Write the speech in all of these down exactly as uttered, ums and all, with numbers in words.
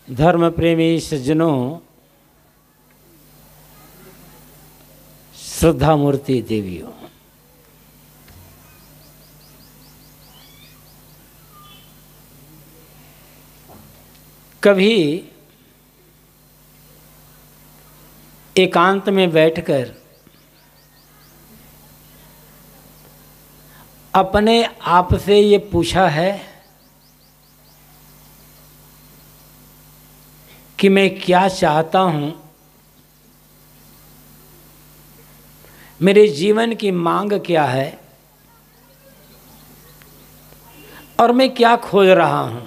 धर्म प्रेमी सज्जनों, श्रद्धा मूर्ति देवियों, कभी एकांत में बैठकर अपने आप से ये पूछा है कि मैं क्या चाहता हूँ, मेरे जीवन की मांग क्या है और मैं क्या खोज रहा हूँ।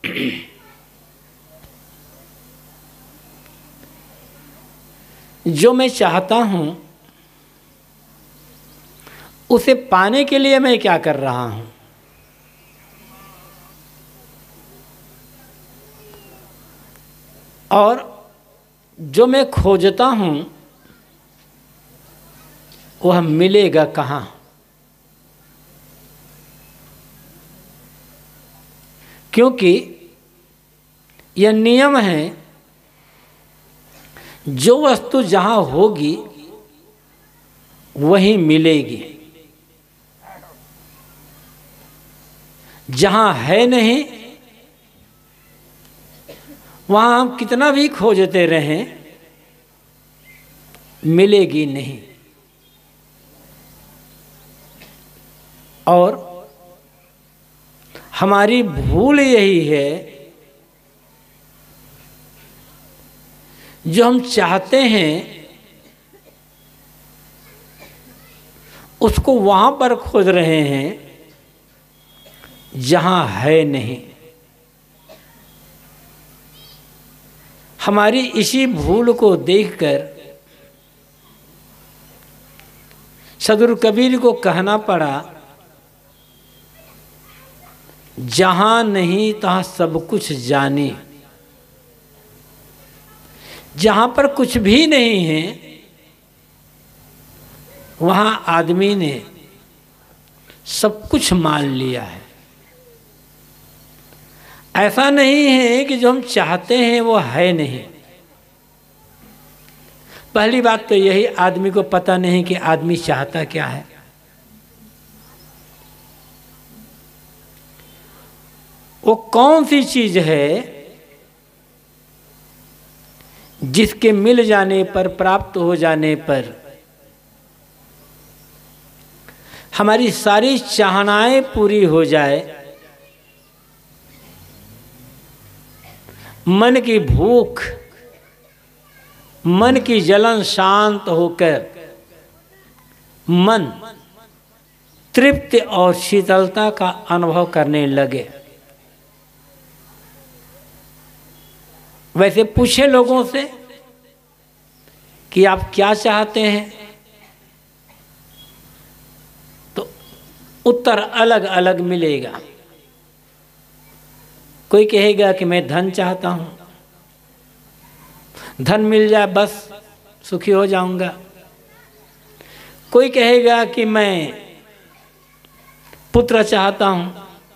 जो मैं चाहता हूँ उसे पाने के लिए मैं क्या कर रहा हूँ। और जो मैं खोजता हूँ वह मिलेगा कहाँ। क्योंकि यह नियम है, जो वस्तु जहाँ होगी वहीं मिलेगी, जहाँ है नहीं वहाँ हम कितना भी खोजते रहें मिलेगी नहीं। और हमारी भूल यही है, जो हम चाहते हैं उसको वहाँ पर खोज रहे हैं जहाँ है नहीं। हमारी इसी भूल को देखकर सदगुरु कबीर को कहना पड़ा, जहाँ नहीं तहाँ सब कुछ जाने। जहाँ पर कुछ भी नहीं है वहाँ आदमी ने सब कुछ मान लिया है। ऐसा नहीं है कि जो हम चाहते हैं वो है नहीं। पहली बात तो यही, आदमी को पता नहीं कि आदमी चाहता क्या है। वो कौन सी चीज है जिसके मिल जाने पर, प्राप्त हो जाने पर हमारी सारी चाहनाएं पूरी हो जाए, मन की भूख, मन की जलन शांत होकर मन तृप्ति और शीतलता का अनुभव करने लगे। वैसे पूछे लोगों से कि आप क्या चाहते हैं, तो उत्तर अलग अलग मिलेगा। कोई कहेगा कि मैं धन चाहता हूँ, धन मिल जाए बस सुखी हो जाऊंगा। कोई कहेगा कि मैं पुत्र चाहता हूँ।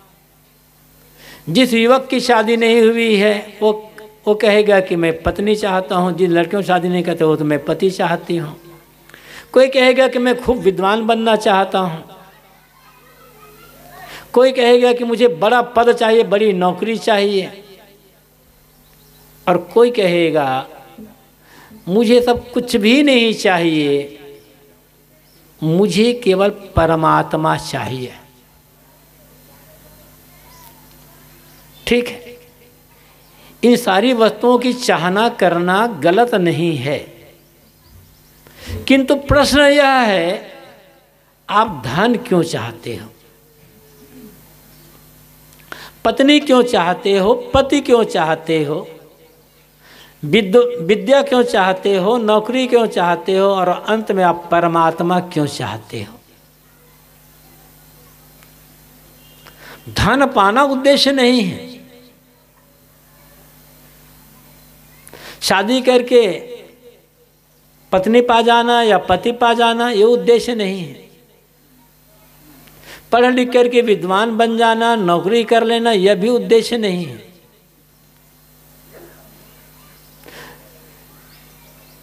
जिस युवक की शादी नहीं हुई है वो वो कहेगा कि मैं पत्नी चाहता हूँ। जिन लड़कियों शादी नहीं करते वो तो मैं पति चाहती हूँ। कोई कहेगा कि मैं खूब विद्वान बनना चाहता हूँ। कोई कहेगा कि मुझे बड़ा पद चाहिए, बड़ी नौकरी चाहिए। और कोई कहेगा मुझे सब कुछ भी नहीं चाहिए, मुझे केवल परमात्मा चाहिए। ठीक है, इन सारी वस्तुओं की चाहना करना गलत नहीं है, किंतु प्रश्न यह है आप धन क्यों चाहते हो, पत्नी क्यों चाहते हो, पति क्यों चाहते हो, विद्या क्यों चाहते हो, नौकरी क्यों चाहते हो, और अंत में आप परमात्मा क्यों चाहते हो। धन पाना उद्देश्य नहीं है। शादी करके पत्नी पा जाना या पति पा जाना ये उद्देश्य नहीं है। पढ़ लिख करके विद्वान बन जाना, नौकरी कर लेना, यह भी उद्देश्य नहीं है।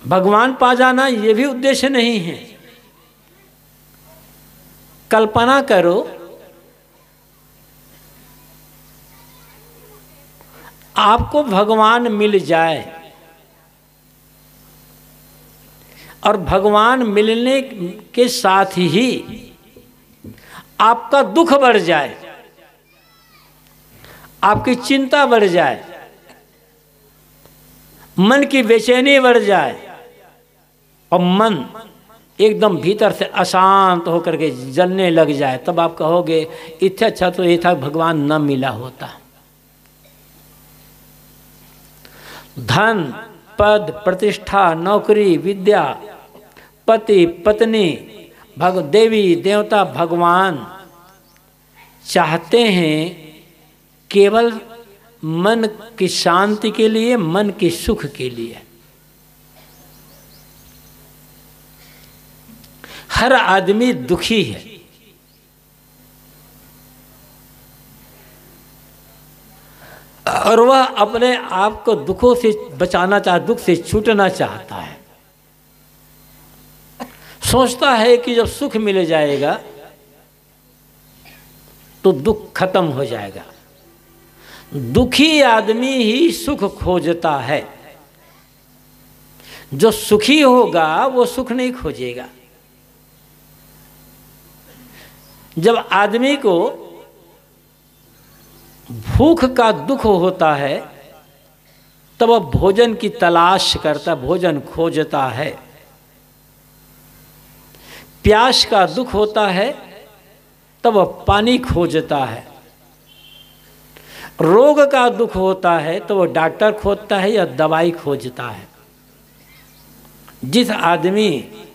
भगवान पा जाना ये भी उद्देश्य नहीं है। कल्पना करो आपको भगवान मिल जाए और भगवान मिलने के साथ ही आपका दुख बढ़ जाए, आपकी चिंता बढ़ जाए, मन की बेचैनी बढ़ जाए और मन एकदम भीतर से अशांत होकर के जलने लग जाए, तब आप कहोगे इससे अच्छा तो ये था भगवान न मिला होता। धन, पद, प्रतिष्ठा, नौकरी, विद्या, पति, पत्नी, भग देवी देवता, भगवान चाहते हैं केवल मन की शांति के लिए, मन के सुख के लिए। हर आदमी दुखी है, और वह अपने आप को दुखों से बचाना चाहता, दुख से छूटना चाहता है। सोचता है कि जब सुख मिल जाएगा तो दुख खत्म हो जाएगा। दुखी आदमी ही सुख खोजता है, जो सुखी होगा वो सुख नहीं खोजेगा। जब आदमी को भूख का दुख होता है तब वह भोजन की तलाश करता, भोजन खोजता है। प्यास का दुख होता है तब वह पानी खोजता है। रोग का दुख होता है तो वह डॉक्टर खोजता है या दवाई खोजता है। जिस आदमी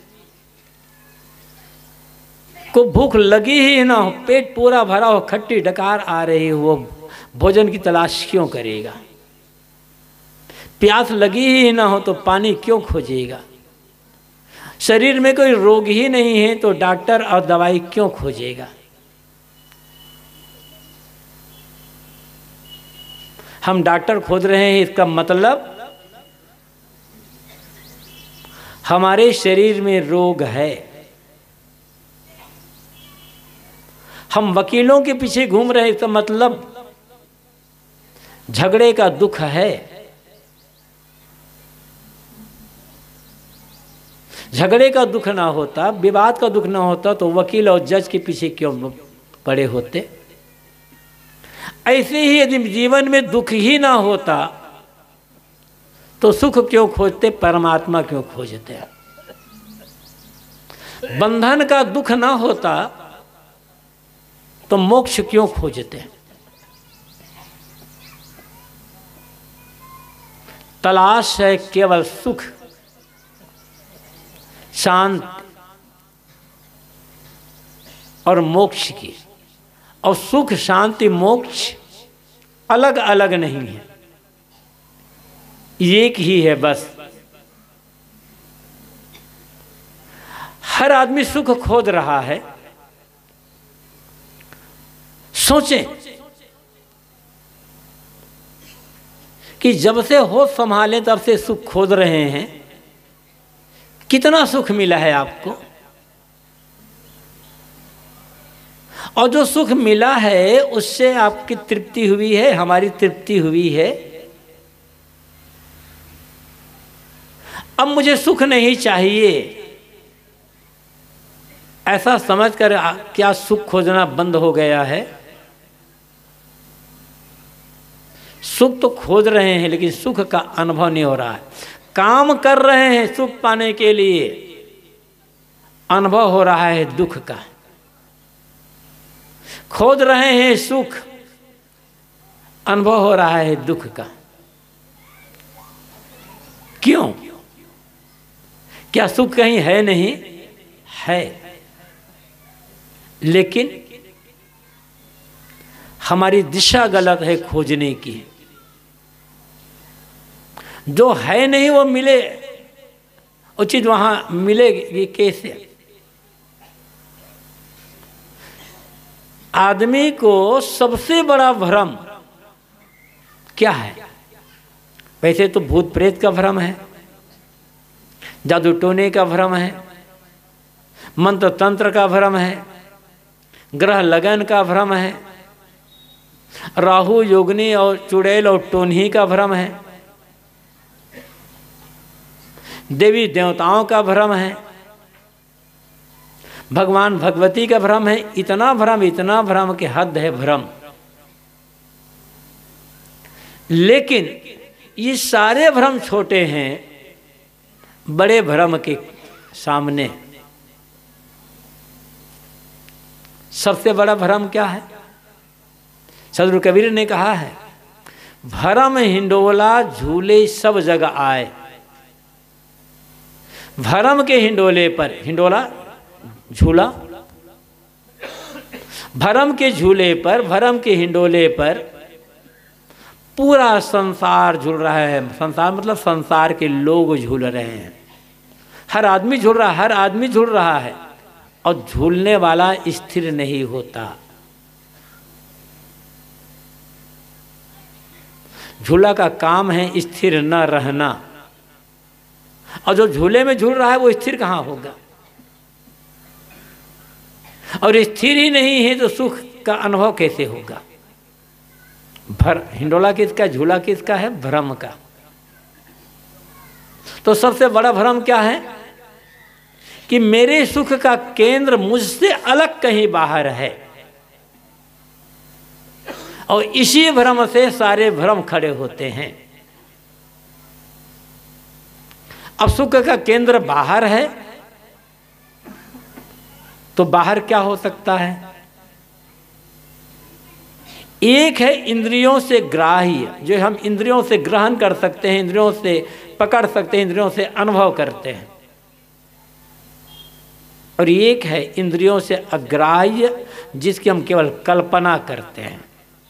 को भूख लगी ही ना हो, पेट पूरा भरा हो, खट्टी डकार आ रही हो, वो भोजन की तलाश क्यों करेगा? प्यास लगी ही ना हो तो पानी क्यों खोजेगा? शरीर में कोई रोग ही नहीं है तो डॉक्टर और दवाई क्यों खोजेगा? हम डॉक्टर खोज रहे हैं, इसका मतलब हमारे शरीर में रोग है। हम वकीलों के पीछे घूम रहे हैं, इसका मतलब झगड़े का दुख है। झगड़े का दुख ना होता, विवाद का दुख ना होता तो वकील और जज के पीछे क्यों पड़े होते? ऐसे ही यदि जीवन में दुख ही ना होता तो सुख क्यों खोजते, परमात्मा क्यों खोजते? बंधन का दुख ना होता तो मोक्ष क्यों खोजते? तलाश है केवल सुख, शांति और मोक्ष की। और सुख, शांति, मोक्ष अलग अलग नहीं है, एक ही है बस। हर आदमी सुख खोज रहा है। सोचें कि जब से होश संभाले तब से सुख खोज रहे हैं, कितना सुख मिला है आपको? और जो सुख मिला है उससे आपकी तृप्ति हुई है, हमारी तृप्ति हुई है। अब मुझे सुख नहीं चाहिए ऐसा समझकर क्या सुख खोजना बंद हो गया है? सुख तो खोज रहे हैं लेकिन सुख का अनुभव नहीं हो रहा है। काम कर रहे हैं सुख पाने के लिए, अनुभव हो रहा है दुख का। खोज रहे हैं सुख, अनुभव हो रहा है दुख का। क्यों? क्या सुख कहीं है नहीं? है, लेकिन हमारी दिशा गलत है खोजने की। जो है नहीं वो मिले उचित, वहां मिलेगी कैसे? आदमी को सबसे बड़ा भ्रम क्या है? वैसे तो भूत प्रेत का भ्रम है, जादू टोने का भ्रम है, मंत्र तंत्र का भ्रम है, ग्रह लगन का भ्रम है, राहु योगिनी और चुड़ैल और टोन्ही का भ्रम है, देवी देवताओं का भ्रम है, भगवान भगवती का भ्रम है। इतना भ्रम, इतना भ्रम के हद है भ्रम। लेकिन ये सारे भ्रम छोटे हैं बड़े भ्रम के सामने। सबसे बड़ा भ्रम क्या है? सदगुरु कबीर ने कहा है, भरम हिंडोला झूले सब जगह आए। भरम के हिंडोले पर, हिंडोला झूला, भरम के झूले पर, भरम के हिंडोले पर पूरा संसार झूल रहा है। संसार मतलब संसार के लोग झूल रहे हैं। हर आदमी झूल रहा है, हर आदमी झूल रहा है। और झूलने वाला स्थिर नहीं होता। झूला का काम है स्थिर न रहना, और जो झूले में झूल रहा है वो स्थिर कहाँ होगा? और स्थिर ही नहीं है तो सुख का अनुभव कैसे होगा? भर हिंडोला किसका, झूला किसका है? भ्रम का। तो सबसे बड़ा भ्रम क्या है कि मेरे सुख का केंद्र मुझसे अलग कहीं बाहर है, और इसी भ्रम से सारे भ्रम खड़े होते हैं। अब सुख का केंद्र बाहर है तो बाहर क्या हो सकता है? एक है इंद्रियों से ग्राह्य, जो हम इंद्रियों से ग्रहण कर सकते हैं, इंद्रियों से पकड़ सकते हैं, इंद्रियों से अनुभव करते हैं। और एक है इंद्रियों से अग्राह्य, जिसकी हम केवल कल्पना करते हैं।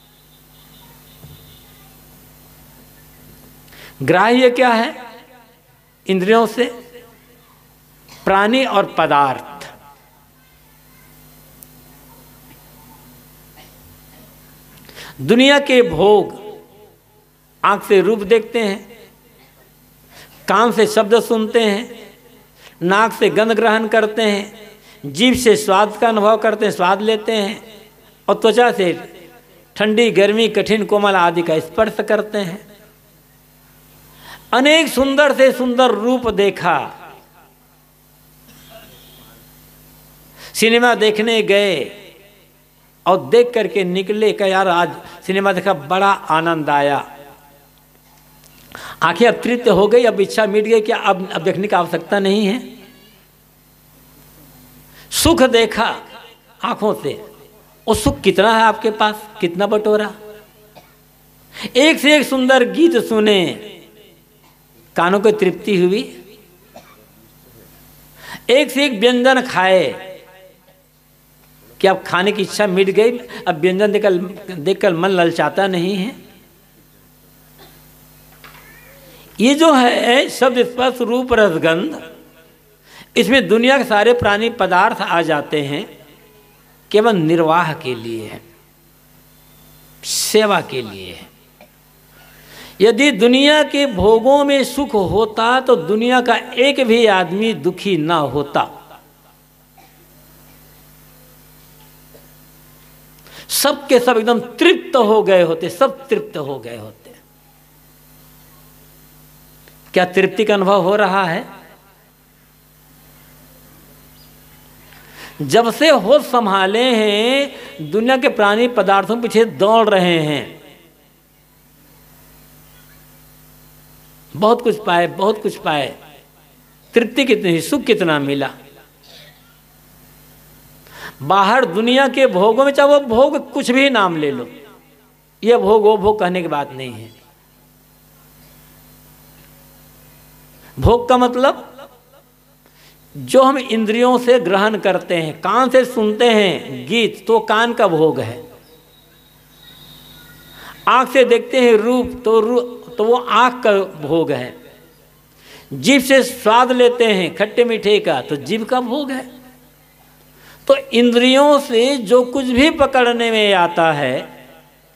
ग्राह्य क्या है? इंद्रियों से प्राणी और पदार्थ। दुनिया के भोग, आंख से रूप देखते हैं, कान से शब्द सुनते हैं, नाक से गंध ग्रहण करते हैं, जीभ से स्वाद का अनुभव करते हैं, स्वाद लेते हैं, और त्वचा से ठंडी, गर्मी, कठिन, कोमल आदि का स्पर्श करते हैं। अनेक सुंदर से सुंदर रूप देखा, सिनेमा देखने गए और देख करके निकले कि यार आज सिनेमा देखा, बड़ा आनंद आया, आंखें अब तृप्त हो गई, अब इच्छा मिट गई कि अब अब देखने की आवश्यकता नहीं है। सुख देखा आंखों से, और सुख कितना है आपके पास, कितना बटोरा? एक से एक सुंदर गीत सुने, कानों को तृप्ति हुई। एक से एक व्यंजन खाए कि अब खाने की इच्छा मिट गई, अब व्यंजन देखकर देखकर मन ललचाता नहीं है। ये जो है शब्द स्पर्श रूप रसगंध, इसमें दुनिया के सारे प्राणी पदार्थ आ जाते हैं, केवल निर्वाह के लिए है, सेवा के लिए है। यदि दुनिया के भोगों में सुख होता तो दुनिया का एक भी आदमी दुखी ना होता। सब के सब एकदम तृप्त हो गए होते, सब तृप्त हो गए होते। क्या तृप्ति का अनुभव हो रहा है? जब से होश संभाले हैं, दुनिया के प्राणी पदार्थों के पीछे दौड़ रहे हैं, बहुत कुछ पाए, बहुत कुछ पाए, तृप्ति कितनी, सुख कितना मिला। बाहर दुनिया के भोगों में, चाहे वो भोग कुछ भी नाम ले लो, ये भोग वो भोग कहने की बात नहीं है। भोग का मतलब जो हम इंद्रियों से ग्रहण करते हैं, कान से सुनते हैं गीत, तो कान का भोग है। आंख से देखते हैं रूप, तो रूप तो वो आंख का भोग है। जीभ से स्वाद लेते हैं खट्टे मीठे का, तो जीभ का भोग है। तो इंद्रियों से जो कुछ भी पकड़ने में आता है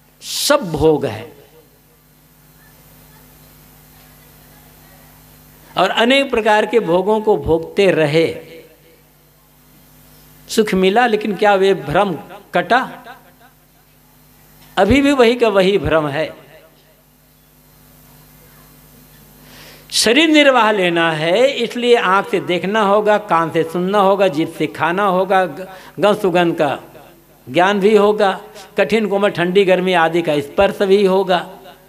सब भोग है। और अनेक प्रकार के भोगों को भोगते रहे। सुख मिला, लेकिन क्या वे भ्रम कटा? अभी भी वही का वही भ्रम है। शरीर निर्वाह लेना है, इसलिए आंख से देखना होगा, कान से सुनना होगा, जीभ से खाना होगा, गंध सुगंध का ज्ञान भी होगा, कठिन कोमल ठंडी गर्मी आदि का स्पर्श भी होगा।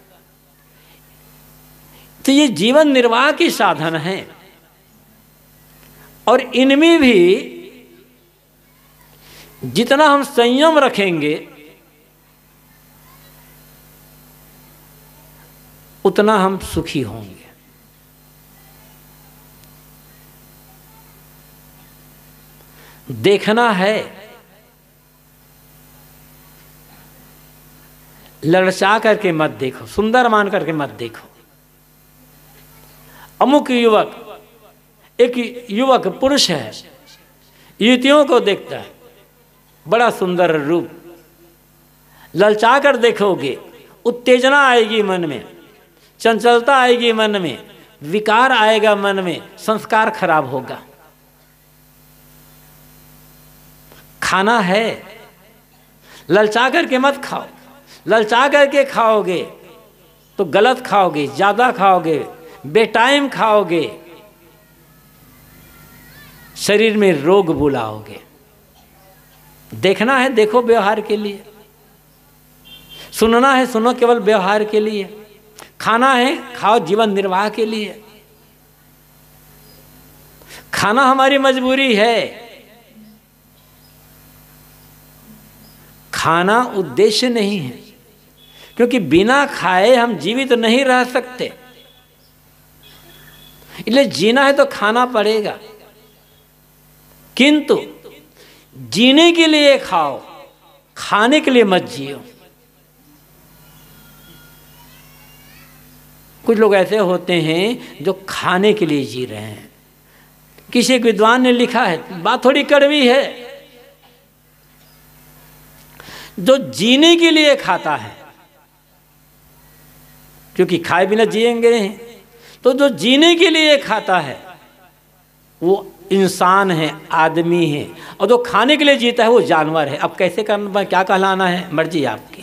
तो ये जीवन निर्वाह के साधन हैं। और इनमें भी जितना हम संयम रखेंगे उतना हम सुखी होंगे। देखना है, ललचा करके मत देखो, सुंदर मान करके मत देखो। अमुक युवक, एक युवक पुरुष है, युवतियों को देखता है, बड़ा सुंदर रूप, ललचा कर देखोगे, उत्तेजना आएगी मन में, चंचलता आएगी मन में, विकार आएगा मन में, संस्कार खराब होगा। खाना है, ललचा करके मत खाओ। ललचा करके खाओगे तो गलत खाओगे, ज़्यादा खाओगे, बेटाइम खाओगे, शरीर में रोग बुलाओगे। देखना है, देखो व्यवहार के लिए। सुनना है, सुनो केवल व्यवहार के लिए। खाना है, खाओ जीवन निर्वाह के लिए। खाना हमारी मजबूरी है, खाना उद्देश्य नहीं है, क्योंकि बिना खाए हम जीवित नहीं रह सकते। इसलिए जीना है तो खाना पड़ेगा, किंतु जीने के लिए खाओ, खाने के लिए मत जियो। कुछ लोग ऐसे होते हैं जो खाने के लिए जी रहे हैं। किसी एक विद्वान ने लिखा है, बात थोड़ी कड़वी है, जो जीने के लिए खाता है, क्योंकि खाए बिना जिएंगे नहीं, तो जो जीने के लिए खाता है वो इंसान है, आदमी है, और जो खाने के लिए जीता है वो जानवर है। अब कैसे करना, क्या कहलाना है, मर्जी आपकी।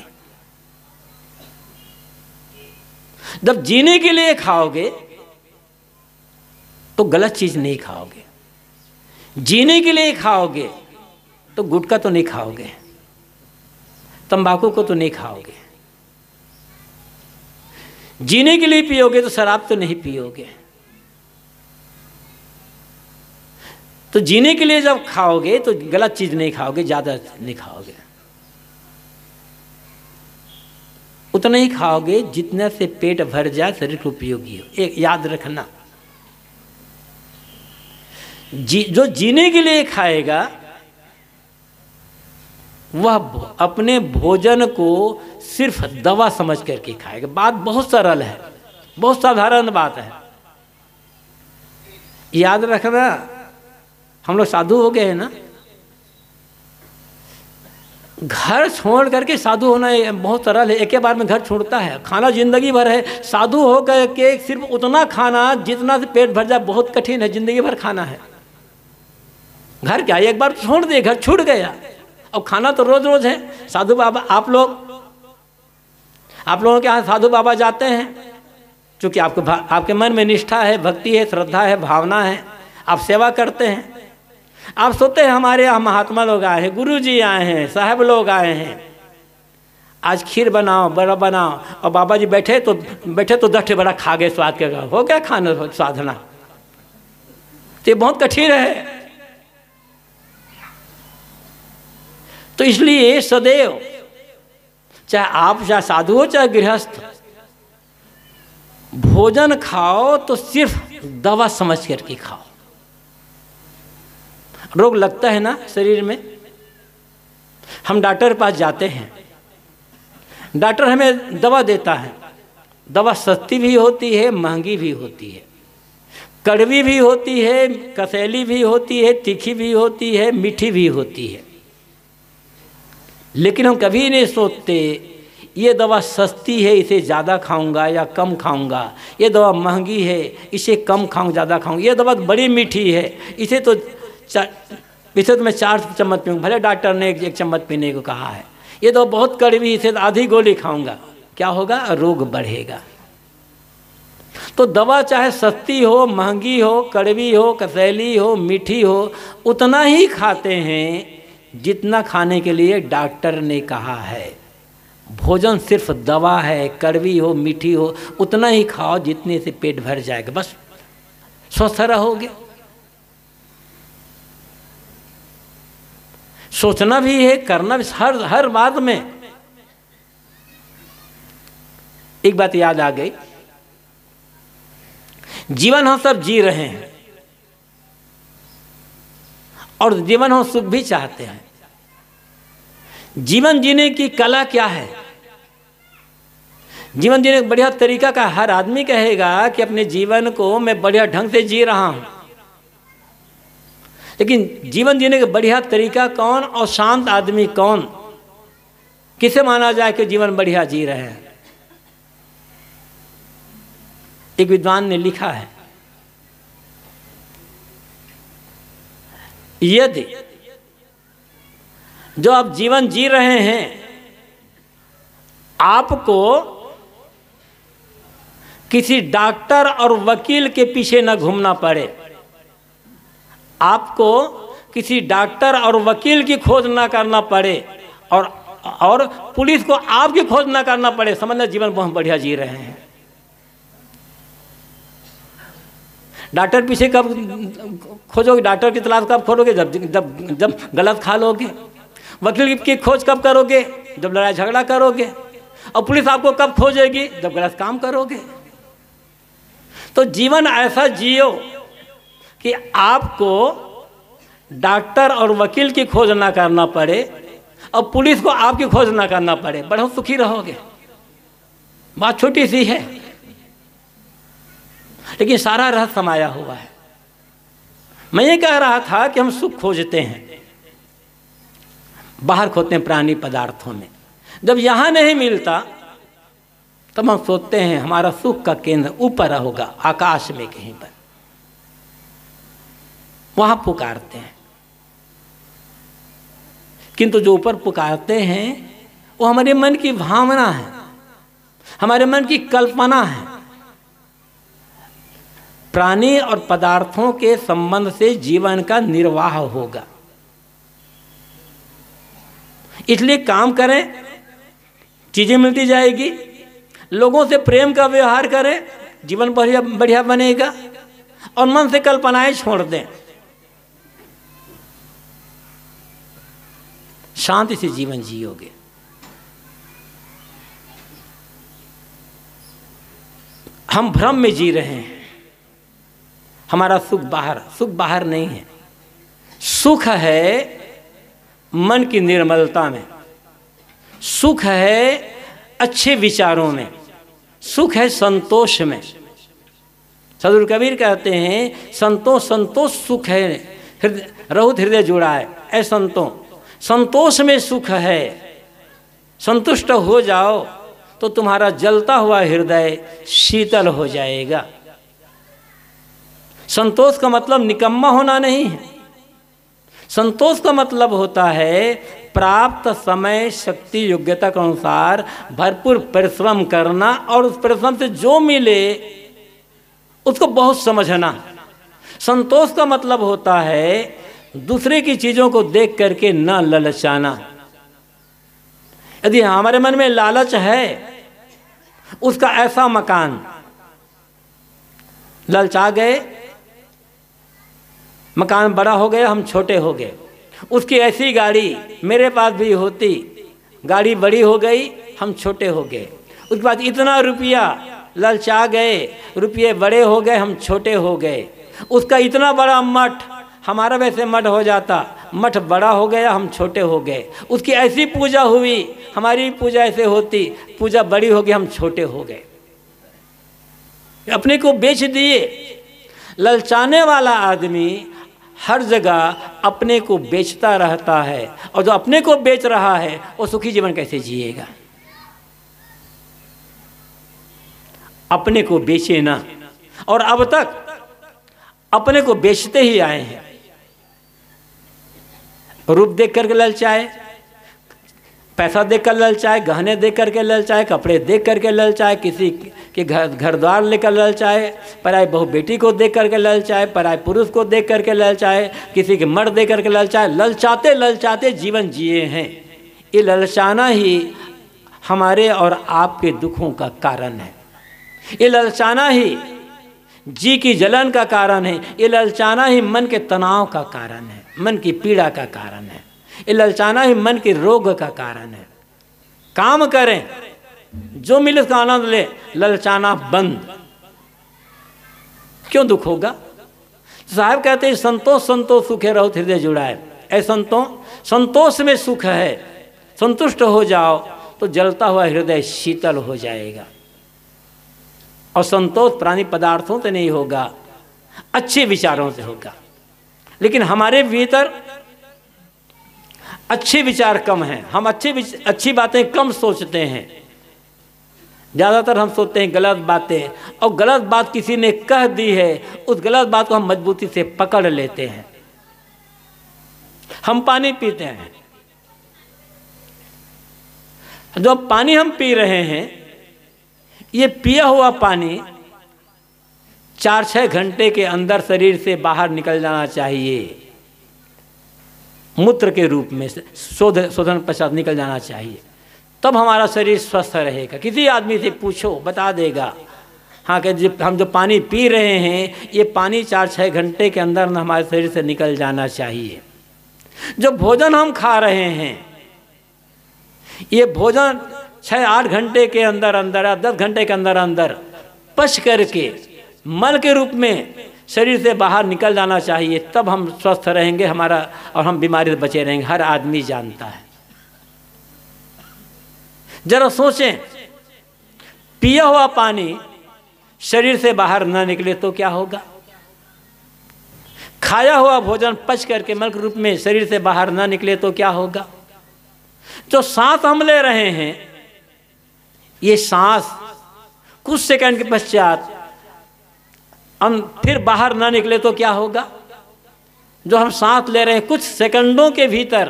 जब जीने के लिए खाओगे तो गलत चीज नहीं खाओगे। जीने के लिए खाओगे तो गुटखा तो नहीं खाओगे, तंबाकू को तो नहीं खाओगे। जीने के लिए पियोगे तो शराब तो नहीं पियोगे। तो जीने के लिए जब खाओगे तो गलत चीज नहीं खाओगे, ज्यादा नहीं खाओगे। उतना ही खाओगे जितना से पेट भर जाए, शरीर को उपयोगी हो। एक याद रखना, जी, जो जीने के लिए खाएगा वह अपने भोजन को सिर्फ दवा समझ करके खाएगा। बात बहुत सरल है, बहुत साधारण बात है। याद रखना, हम लोग साधु हो गए हैं ना, घर छोड़ करके साधु होना बहुत सरल है। एक ही बार में घर छोड़ता है, खाना जिंदगी भर है। साधु हो करके सिर्फ उतना खाना जितना से पेट भर जाए बहुत कठिन है, जिंदगी भर खाना है। घर क्या, एक बार छोड़ दिए, घर छूट गया। अब खाना तो रोज रोज है। साधु बाबा, आप लोग आप लोगों के यहाँ साधु बाबा जाते हैं, क्योंकि आपको आपके मन में निष्ठा है, भक्ति है, श्रद्धा है, भावना है, आप सेवा करते हैं। आप सोचते हैं हमारे यहाँ महात्मा लोग आए हैं, गुरु जी आए हैं, साहब लोग आए हैं, आज खीर बनाओ, बड़ा बनाओ, और बाबा जी बैठे तो बैठे तो दस बड़ा खा गए, स्वाद के हो गया खाना साधना। तो ये बहुत कठिन है। तो इसलिए सदैव, चाहे आप चाहे साधु हो चाहे गृहस्थ, भोजन खाओ तो सिर्फ दवा समझ करके खाओ। रोग लगता है ना शरीर में, हम डॉक्टर के पास जाते हैं, डॉक्टर हमें दवा देता है। दवा सस्ती भी होती है, महंगी भी होती है, कड़वी भी होती है, कसैली भी होती है, तीखी भी होती है, मीठी भी होती है। लेकिन हम कभी नहीं सोचते ये दवा सस्ती है इसे ज़्यादा खाऊंगा या कम खाऊंगा, ये दवा महंगी है इसे कम खाऊँ ज़्यादा खाऊँ, ये दवा बड़ी मीठी है इसे तो इसे तो मैं चार चम्मच पीऊँगा, भले डॉक्टर ने एक, एक चम्मच पीने को कहा है, ये दवा बहुत कड़वी इसे तो आधी गोली खाऊंगा, क्या होगा? रोग बढ़ेगा। तो दवा चाहे सस्ती हो, महंगी हो, कड़वी हो, कसैली हो, मीठी हो, उतना ही खाते हैं जितना खाने के लिए डॉक्टर ने कहा है। भोजन सिर्फ दवा है, कड़वी हो मीठी हो उतना ही खाओ जितने से पेट भर जाएगा, बस स्वस्थ रहोगे। सोचना भी है, करना भी, हर हर बात में। एक बात याद आ गई, जीवन हम सब जी रहे हैं और जीवन हम सुख भी चाहते हैं। जीवन जीने की कला क्या है? जीवन जीने का बढ़िया तरीका का हर आदमी कहेगा कि अपने जीवन को मैं बढ़िया ढंग से जी रहा हूं, लेकिन जीवन जीने का बढ़िया तरीका कौन और शांत आदमी कौन? किसे माना जाए कि जीवन बढ़िया जी रहे हैं? एक विद्वान ने लिखा है, यदि जो आप जीवन जी रहे हैं आपको किसी डॉक्टर और वकील के पीछे न घूमना पड़े, आपको किसी डॉक्टर और वकील की खोज ना करना पड़े और और पुलिस को आपकी खोज ना करना पड़े, समझना जीवन बहुत बढ़िया जी रहे हैं। डॉक्टर पीछे कब खोजोगे? डॉक्टर की तलाश कब खोलोगे? जब जब जब गलत खा लोगे। वकील की खोज कब करोगे? जब लड़ाई झगड़ा करोगे। और पुलिस आपको कब खोजेगी? जब गलत काम करोगे। तो जीवन ऐसा जियो कि आपको डॉक्टर और वकील की खोज ना करना पड़े और पुलिस को आपकी खोज ना करना पड़े, बड़ा सुखी रहोगे। बात छोटी सी है लेकिन सारा रहस्य समाया हुआ है। मैं ये कह रहा था कि हम सुख खोजते हैं, बाहर खोजते हैं प्राणी पदार्थों में, जब यहाँ नहीं मिलता तब हम सोचते हैं हमारा सुख का केंद्र ऊपर होगा, आकाश में कहीं पर, वहां पुकारते हैं। किंतु जो ऊपर पुकारते हैं वो हमारे मन की भावना है, हमारे मन की कल्पना है। प्राणी और पदार्थों के संबंध से जीवन का निर्वाह होगा, इसलिए काम करें, चीजें मिलती जाएगी। लोगों से प्रेम का व्यवहार करें, जीवन बढ़िया बढ़िया बनेगा। और मन से कल्पनाएं छोड़ दें, शांति से जीवन जियोगे। हम भ्रम में जी रहे हैं, हमारा सुख बाहर, सुख बाहर नहीं है। सुख है मन की निर्मलता में, सुख है अच्छे विचारों में, सुख है संतोष में। सदगुरु कबीर कहते हैं संतोष संतोष सुख है, हृदय रहुत हृदय जुड़ा है। ऐ संतों, संतोष में सुख है। संतुष्ट हो जाओ तो तुम्हारा जलता हुआ हृदय शीतल हो जाएगा। संतोष का मतलब निकम्मा होना नहीं है। संतोष का मतलब होता है प्राप्त समय शक्ति योग्यता के अनुसार भरपूर परिश्रम करना और उस परिश्रम से जो मिले उसको बहुत समझना। संतोष का मतलब होता है दूसरे की चीजों को देख करके न ललचाना। यदि हमारे मन में लालच है, उसका ऐसा मकान, ललचा गए, मकान बड़ा हो गया, हम छोटे हो गए। उसकी ऐसी गाड़ी मेरे पास भी होती, गाड़ी बड़ी हो गई, हम छोटे हो गए। उसके बाद इतना रुपया, ललचा गए, रुपये बड़े हो गए, हम छोटे हो गए। उसका इतना बड़ा मठ, हमारा वैसे मठ हो जाता, मठ बड़ा हो गया, हम छोटे हो गए। उसकी ऐसी पूजा हुई, हमारी पूजा ऐसे होती, पूजा बड़ी हो गई, हम छोटे हो गए। अपने को बेच दिए। ललचाने वाला आदमी हर जगह अपने को बेचता रहता है, और जो अपने को बेच रहा है वो सुखी जीवन कैसे जिएगा? अपने को बेचे ना, और अब तक अपने को बेचते ही आए हैं। रूप देख करके ललचाए, पैसा देख कर ललचाए, गहने देख करके ललचाए, कपड़े देख करके ललचाए, किसी के घर घर द्वार लेकर ललचाए, पराई बहू बेटी को देख करके ललचाए, पराई पुरुष को देख करके ललचाए, किसी के मर्द देख करके ललचाए। ललचाते ललचाते जीवन जिए हैं। ये ललचाना ही हमारे और आपके दुखों का कारण है। ये ललचाना ही जी की जलन का कारण है। ये ललचाना ही मन के तनाव का कारण है, मन की पीड़ा का कारण है। ये ललचाना ही मन के रोग का कारण है। काम करें, जो मिले उसका आनंद ले, ललचाना बंद। क्यों दुख होगा? तो साहब कहते हैं संतोष संतोष सुखे रहो हृदय जुड़ाए। ऐ संतों, संतोष में सुख है, संतुष्ट हो जाओ तो जलता हुआ हृदय शीतल हो जाएगा। और संतोष प्राणी पदार्थों से नहीं होगा, अच्छे विचारों से होगा। लेकिन हमारे भीतर अच्छे विचार कम हैं। हम अच्छे अच्छी बातें कम सोचते हैं। ज़्यादातर हम सोचते हैं गलत बातें, और गलत बात किसी ने कह दी है, उस गलत बात को हम मजबूती से पकड़ लेते हैं। हम पानी पीते हैं, जो पानी हम पी रहे हैं, ये पिया हुआ पानी चार छः घंटे के अंदर शरीर से बाहर निकल जाना चाहिए। मूत्र के रूप में शोध शोधन पश्चात निकल जाना चाहिए, तब हमारा शरीर स्वस्थ रहेगा। किसी आदमी से पूछो, बता देगा हाँ कि जब हम जो पानी पी रहे हैं, ये पानी चार छः घंटे के अंदर न हमारे शरीर से निकल जाना चाहिए। जो भोजन हम खा रहे हैं, ये भोजन छः आठ घंटे के अंदर अंदर या दस घंटे के अंदर अंदर पच करके मल के रूप में शरीर से बाहर निकल जाना चाहिए, तब हम स्वस्थ रहेंगे हमारा, और हम बीमारी से बचे रहेंगे। हर आदमी जानता है। जरा सोचें, पिया हुआ पानी शरीर से बाहर न निकले तो क्या होगा? खाया हुआ भोजन पच करके मल के रूप में शरीर से बाहर न निकले तो क्या होगा? जो सांस हम ले रहे हैं, ये सांस कुछ सेकंड के पश्चात हम फिर बाहर ना निकले तो क्या होगा? जो हम सांस ले रहे हैं, कुछ सेकंडों के भीतर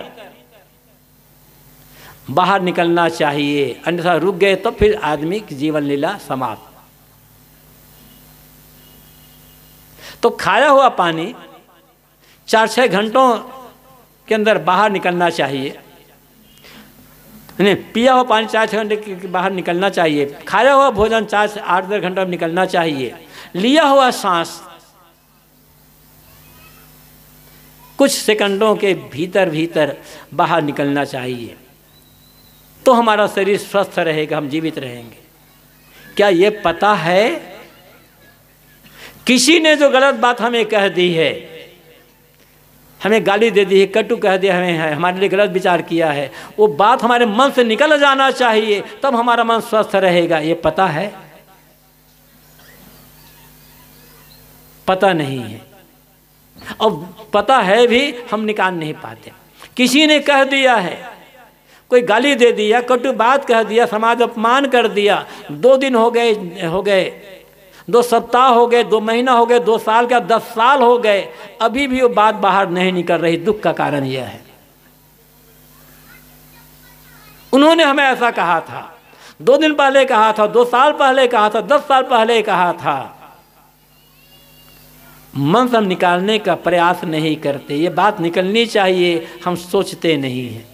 बाहर निकलना चाहिए, अन्यथा रुक गए तो फिर आदमी की जीवन लीला समाप्त। तो खाया हुआ पानी चार छः घंटों के अंदर बाहर निकलना चाहिए। नहीं, पिया हुआ पानी चार छः घंटे के बाहर निकलना चाहिए। खाया हुआ भोजन चार से आठ दस घंटे में निकलना चाहिए। लिया हुआ सांस कुछ सेकंडों के भीतर भीतर बाहर निकलना चाहिए, तो हमारा शरीर स्वस्थ रहेगा, हम जीवित रहेंगे। क्या ये पता है? किसी ने जो गलत बात हमें कह दी है, हमें गाली दे दी है, कटु कह दिया हमें है, हमारे लिए गलत विचार किया है, वो बात हमारे मन से निकल जाना चाहिए, तब हमारा मन स्वस्थ रहेगा। ये पता है? पता नहीं है, और पता है भी हम निकाल नहीं पाते। किसी ने कह दिया है, कोई गाली दे दिया, कटु बात कह दिया, समाज अपमान कर दिया, दो दिन हो गए हो गए दो सप्ताह हो गए, दो महीना हो गए, दो साल का दस साल हो गए, अभी भी वो बात बाहर नहीं निकल रही। दुख का कारण यह है, उन्होंने हमें ऐसा कहा था, दो दिन पहले कहा था, दो साल पहले कहा था, दस साल पहले कहा था। मन से निकालने का प्रयास नहीं करते। ये बात निकलनी चाहिए, हम सोचते नहीं हैं।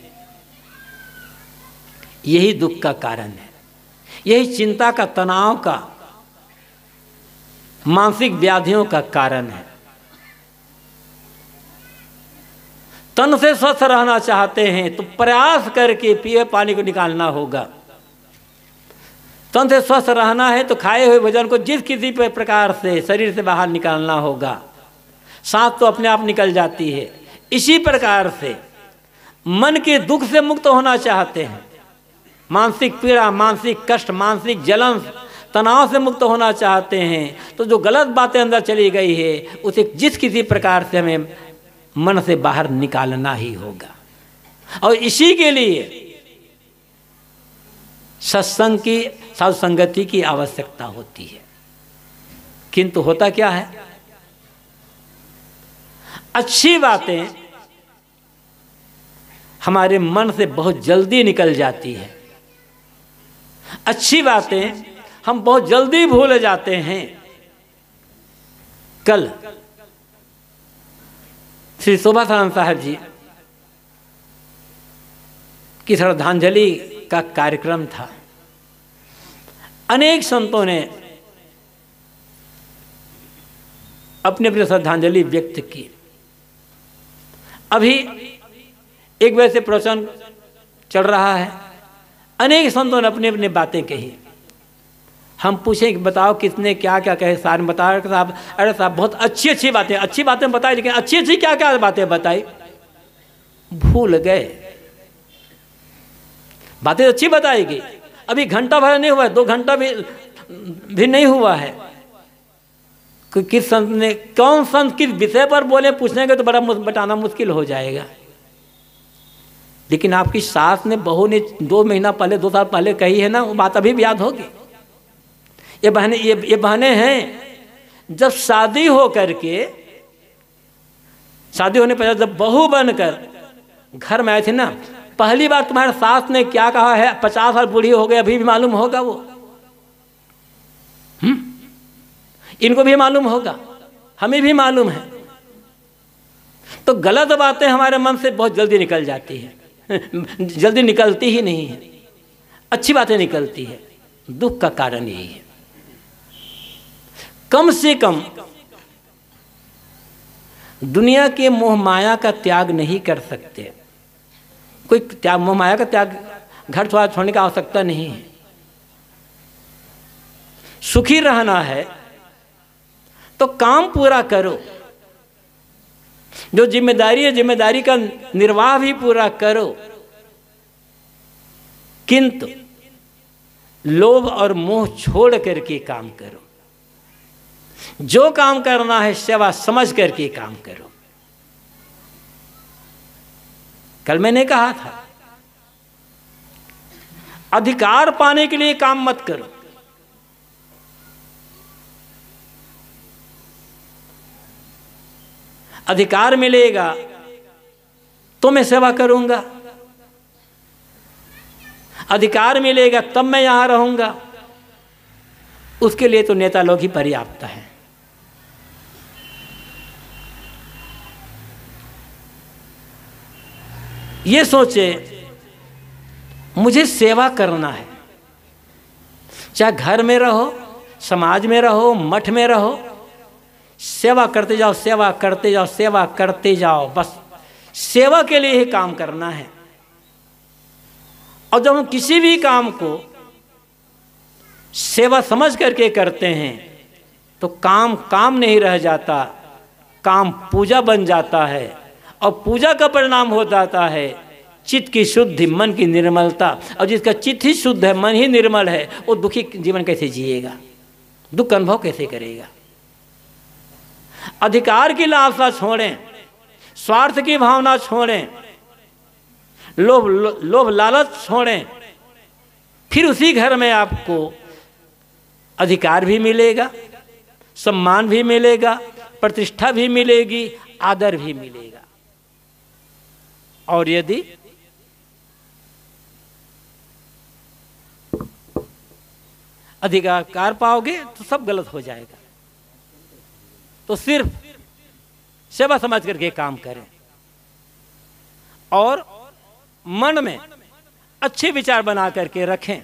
यही दुख का कारण है, यही चिंता का, तनाव का, मानसिक व्याधियों का कारण है। तन से स्वस्थ रहना चाहते हैं तो प्रयास करके पिए पानी को निकालना होगा। तन से स्वस्थ रहना है तो खाए हुए भोजन को जिस किसी प्रकार से शरीर से बाहर निकालना होगा। सांस तो अपने आप निकल जाती है। इसी प्रकार से मन के दुख से मुक्त होना चाहते हैं, मानसिक पीड़ा, मानसिक कष्ट, मानसिक जलन, तनाव से मुक्त होना चाहते हैं, तो जो गलत बातें अंदर चली गई है उसे जिस किसी प्रकार से हमें मन से बाहर निकालना ही होगा। और इसी के लिए सत्संग की, साधु संगति की आवश्यकता होती है। किंतु होता क्या है, अच्छी बातें हमारे मन से बहुत जल्दी निकल जाती है, अच्छी बातें हम बहुत जल्दी भूल जाते हैं। कल श्री शोभासानंद साहब जी की श्रद्धांजलि का कार्यक्रम था। अनेक संतों ने अपने अपने श्रद्धांजलि व्यक्त की। अभी एक वैसे प्रवचन चल रहा है, अनेक संतों ने अपनी अपनी बातें कही। हम पूछें कि बताओ किसने क्या क्या कहे, सारे बताया साहब, अरे साहब बहुत अच्छी अच्छी बातें अच्छी बातें बताई, लेकिन अच्छी अच्छी क्या क्या बातें बताई भूल गए। बातें अच्छी बताएगी, अभी घंटा भर नहीं हुआ है, दो घंटा भी भी नहीं हुआ है, किस संत ने कौन संत किस विषय पर बोले पूछने के तो बड़ा बताना मुश्किल हो जाएगा। लेकिन आपकी सास ने, बहू ने दो महीना पहले, दो साल पहले कही है ना, वो बात अभी भी याद होगी। ये बहने ये ये बहने हैं, जब शादी हो करके, शादी होने पर जब बहू बनकर घर में आए थे ना, पहली बार तुम्हारे सास ने क्या कहा है, पचास साल बूढ़ी हो गई अभी भी मालूम होगा वो, हम्म इनको भी मालूम होगा, हमें भी मालूम है। तो गलत बातें हमारे मन से बहुत जल्दी निकल जाती है, जल्दी निकलती ही नहीं है, अच्छी बातें निकलती है। दुख का कारण यही है। कम से कम दुनिया के मोह माया का त्याग नहीं कर सकते। कोई त्याग, मोह माया का त्याग, घर छोड़ छोड़ने की आवश्यकता नहीं है। सुखी रहना है तो काम पूरा करो, जो जिम्मेदारी है जिम्मेदारी का निर्वाह भी पूरा करो, किंतु लोभ और मोह छोड़ करके काम करो। जो काम करना है सेवा समझ करके काम करो। कल मैंने कहा था, अधिकार पाने के लिए काम मत करो, अधिकार मिलेगा तो मैं सेवा करूंगा, अधिकार मिलेगा तब मैं यहां रहूंगा, उसके लिए तो नेता लोग ही पर्याप्त हैं। ये सोचे मुझे सेवा करना है, चाहे घर में रहो, समाज में रहो, मठ में रहो, सेवा करते जाओ, सेवा करते जाओ, सेवा करते जाओ, बस सेवा के लिए ही काम करना है। और जब हम किसी भी काम को सेवा समझ करके करते हैं तो काम काम नहीं रह जाता, काम पूजा बन जाता है, और पूजा का परिणाम हो जाता है चित्त की शुद्धि, मन की निर्मलता। और जिसका चित्त ही शुद्ध है, मन ही निर्मल है, वो दुखी जीवन कैसे जिएगा, दुख अनुभव कैसे करेगा। अधिकार की लालसा छोड़ें, स्वार्थ की भावना छोड़ें, लोभ लोभ लालच छोड़ें, फिर उसी घर में आपको अधिकार भी मिलेगा, सम्मान भी मिलेगा, प्रतिष्ठा भी मिलेगी, आदर भी मिलेगा। और यदि अधिकार पाओगे तो सब गलत हो जाएगा। तो सिर्फ सेवा समझ करके काम करें और मन में अच्छे विचार बना करके रखें।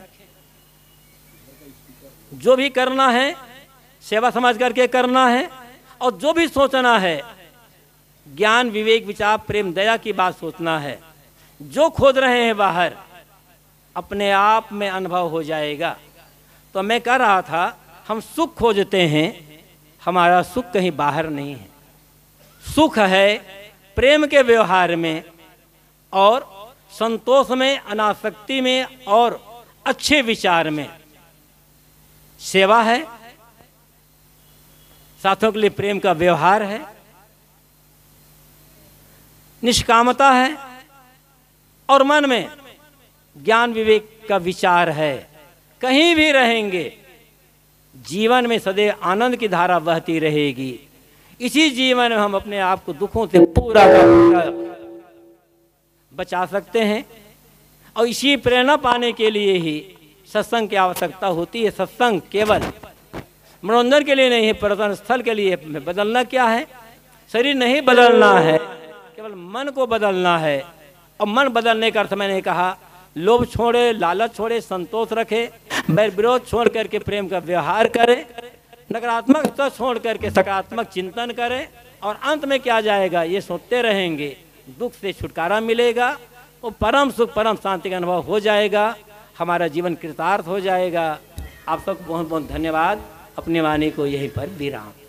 जो भी करना है सेवा समझ करके करना है, और जो भी सोचना है ज्ञान विवेक विचार प्रेम दया की बात सोचना है। जो खोज रहे हैं बाहर अपने आप में अनुभव हो जाएगा। तो मैं कह रहा था, हम सुख खोजते हैं, हमारा सुख कहीं बाहर नहीं है। सुख है प्रेम के व्यवहार में और संतोष में, अनासक्ति में और अच्छे विचार में। सेवा है, साथियों के लिए प्रेम का व्यवहार है, निष्कामता है, और मन में ज्ञान विवेक का विचार है। कहीं भी रहेंगे जीवन में सदैव आनंद की धारा बहती रहेगी। इसी जीवन में हम अपने आप को दुखों से पूरा का पूरा बचा सकते हैं और इसी प्रेरणा पाने के लिए ही सत्संग की आवश्यकता होती है। सत्संग केवल मनोरंजन के लिए नहीं है, पर्यटन स्थल के लिए। बदलना क्या है? शरीर नहीं बदलना है, केवल मन को बदलना है। और मन बदलने का अर्थ मैंने कहा, लोभ छोड़े, लालच छोड़े, संतोष रखे, बैर विरोध छोड़ करके प्रेम का व्यवहार करे, नकारात्मकता छोड़ करके सकारात्मक चिंतन करे। और अंत में क्या जाएगा? ये सोचते रहेंगे, दुख से छुटकारा मिलेगा और परम सुख परम शांति का अनुभव हो जाएगा। हमारा जीवन कृतार्थ हो जाएगा। आप सबको बहुत बहुत धन्यवाद। अपनी वाणी को यहीं पर विराम।